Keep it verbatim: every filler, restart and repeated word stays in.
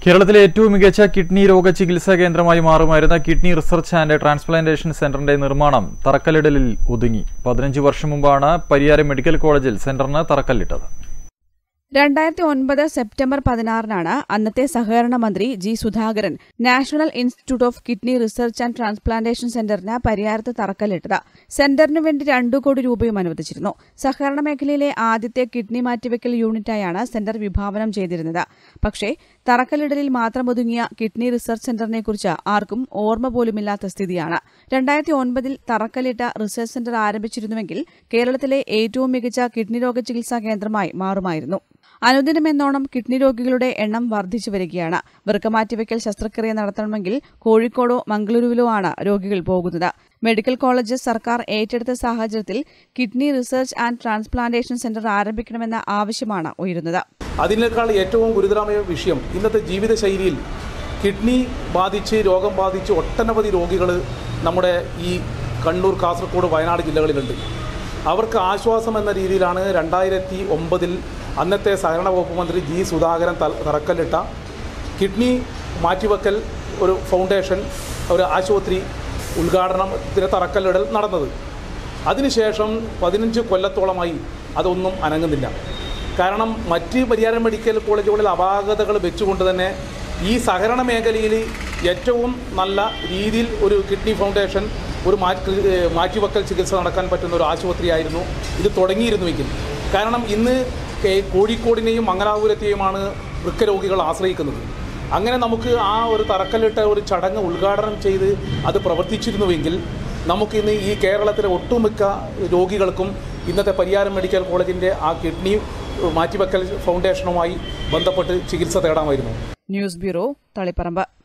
കേരളത്തിലെ ഏറ്റവും മികച്ച കിഡ്നി രോഗ ചികിത്സാ കേന്ദ്രമായി മാറുമായിരുന്ന കിഡ്നി റിസർച്ച് ആൻഡ് ട്രാൻസ്പ്ലാന്റേഷൻ സെന്ററിന്റെ നിർമ്മാണം തറക്കല്ലിടലിൽ ഒതുങ്ങി. പതിനഞ്ച് വർഷം മുമ്പാണ് പരിയാരം മെഡിക്കൽ കോളേജിൽ സെന്ററിന് തറക്കല്ലിട്ടത്. രണ്ടായിരത്തി ഒൻപത് സെപ്റ്റംബർ പതിനാറിനാണ് അന്നത്തെ സഹകരണ മന്ത്രി G Sudhakaran national institute of kidney research and transplantation സെന്ററിന് പരിയാരത്ത് തറക്കല്ലിട്ടത്. സെന്ററിനു വേണ്ടി രണ്ടു കോടി രൂപയും അനുവദിച്ചിരുന്നു. സഹകരണ മേഖലയിലെ ആദ്യത്തെ കിഡ്നി മാറ്റിവെക്കൽ യൂണിറ്റായാണ് സെന്റർ വിഭാവനം ചെയ്തിരുന്നത്. പക്ഷേ തറക്കല്ലിടലിൽ മാത്രം ഒതുങ്ങിയ കിഡ്നി റിസർച്ച് സെന്ററിനെക്കുറിച്ച് ആർക്കും ഓർമ്മ പോലുമില്ലാത്ത സ്ഥിതിയാണ്. രണ്ടായിരത്തി ഒൻപതിൽ തറക്കല്ലിട്ട റിസർച്ച് സെന്റർ ആരംഭിച്ചിരുന്നുവെങ്കിൽ കേരളത്തിലെ ഏറ്റവും മികച്ച കിഡ്നി രോഗ ചികിത്സാ കേന്ദ്രമായി മാറുമായിരുന്നു. അനുദിനമെന്നോണം കിഡ്നി രോഗികളുടെ എണ്ണം വർദ്ധിച്ചു വരികയാണ്. വൃക്കമാറ്റിവെക്കൽ ശസ്ത്രക്രിയ നടത്തണമെങ്കിൽ കോഴിക്കോടോ മംഗളൂരുവിലോ ആണ് രോഗികൾ പോകുന്നത്. മെഡിക്കൽ കോളേജ് സർക്കാർ ഏറ്റെടുത്ത സാഹചര്യത്തിൽ kidney research and transplantation centre ആരംഭിക്കണമെന്ന ആവശ്യമാണ് ഉയരുന്നത്. അതിനേക്കാൾ ഏറ്റവും ഗുരുതരമായ വിഷയം ഇന്നത്തെ ജീവിതശൈലിയിൽ കിഡ്നി ബാധിച്ച് രോഗം ബാധിച്ച് ഒട്ടനവധി രോഗികൾ നമ്മുടെ ഈ കണ്ണൂർ, കാസർഗോഡ്, വയനാട് ജില്ലകളിലുണ്ട്. അവർക്ക് ആശ്വാസം എന്ന രീതിയിലാണ് രണ്ടായിരത്തി ഒമ്പതിൽ അന്നത്തെ സഹകരണ വകുപ്പ് മന്ത്രി ജി സുധാകരൻ തറക്കല്ലിട്ട കിഡ്നി മാറ്റിവെക്കൽ ഒരു ഫൗണ്ടേഷൻ, ഒരു ആശുപത്രി ഉദ്ഘാടനത്തിന് തറക്കല്ലിടൽ നടന്നത്. അതിനുശേഷം പതിനഞ്ച് കൊല്ലത്തോളമായി അതൊന്നും അനങ്ങുന്നില്ല. കാരണം മറ്റ് പരിയാരം മെഡിക്കൽ കോളേജുകളിൽ അപാകതകൾ വെച്ചുകൊണ്ട് തന്നെ ഈ സഹകരണ മേഖലയിൽ ഏറ്റവും നല്ല രീതിയിൽ ഒരു കിഡ്നി ഫൗണ്ടേഷൻ, ഒരു മാറ്റി മാറ്റിവെക്കൽ ചികിത്സ നടക്കാൻ പറ്റുന്ന ഒരു ആശുപത്രിയായിരുന്നു ഇത് തുടങ്ങിയിരുന്നുവെങ്കിൽ. കാരണം ഇന്ന് കോഴിക്കോടിനെയും മംഗലാപുരത്തെയുമാണ് വൃക്കരോഗികൾ ആശ്രയിക്കുന്നത്. അങ്ങനെ നമുക്ക് ആ ഒരു തറക്കല്ലിട്ട ഒരു ചടങ്ങ് ഉദ്ഘാടനം ചെയ്ത് അത് പ്രവർത്തിച്ചിരുന്നുവെങ്കിൽ നമുക്കിന്ന് ഈ കേരളത്തിലെ ഒട്ടുമിക്ക രോഗികൾക്കും ഇന്നത്തെ പരിയാരം മെഡിക്കൽ കോളേജിൻ്റെ ആ കിഡ്നി മാറ്റിവെക്കൽ ഫൗണ്ടേഷനുമായി ബന്ധപ്പെട്ട് ചികിത്സ തേടാമായിരുന്നു. News bureau, Taliparamba.